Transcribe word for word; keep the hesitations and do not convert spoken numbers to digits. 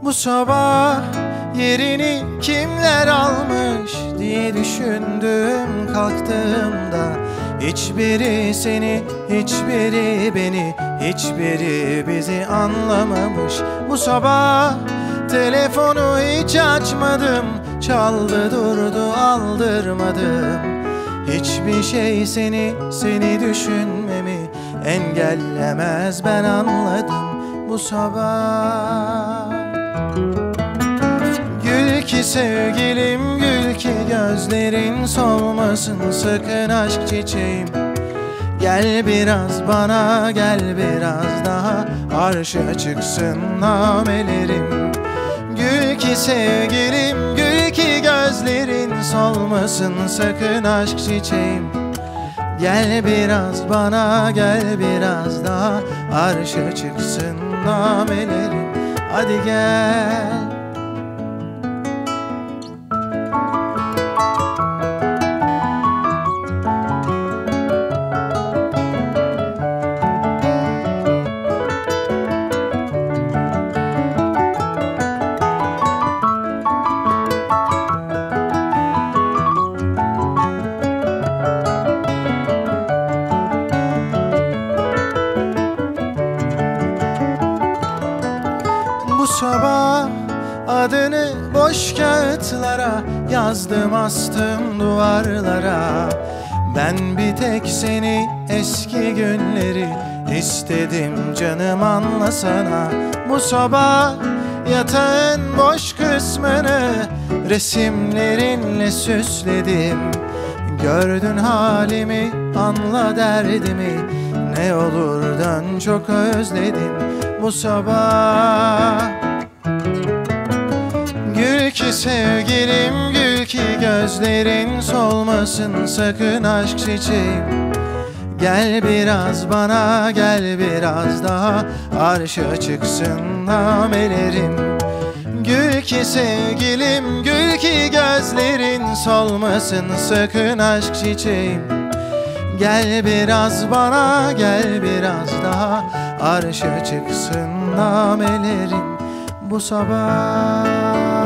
Bu sabah yerini kimler almış diye düşündüm kalktığımda. Hiçbiri seni, hiçbiri beni, hiçbiri bizi anlamamış. Bu sabah telefonu hiç açmadım, çaldı durdu aldırmadım. Hiçbir şey seni, seni düşünmemi engellemez, ben anladım bu sabah. Gül ki sevgilim, gül ki gözlerin solmasın sakın aşk çiçeğim. Gel biraz bana, gel biraz daha, arşa çıksın namelerim. Gül ki sevgilim, gül ki gözlerin solmasın sakın aşk çiçeğim. Gel biraz bana, gel biraz daha, arşa çıksın namelerim. Hadi gel. Bu sabah adını boş kağıtlara yazdım, astım duvarlara. Ben bir tek seni, eski günleri istedim canım, anlasana. Bu sabah yatağın boş kısmını resimlerinle süsledim. Gördün halimi, anla derdimi, ne olur dön çok özledim bu sabah. Gül ki sevgilim, gül ki gözlerin solmasın sakın aşk çiçeğim. Gel biraz bana, gel biraz daha, arşa çıksın namelerim. Gül ki sevgilim, gül ki gözlerin solmasın sakın aşk çiçeğim. Gel biraz bana, gel biraz daha, arşa çıksın namelerim bu sabah.